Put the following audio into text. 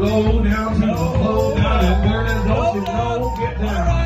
low down, people. Low down and dirty. Don't you know? Get down.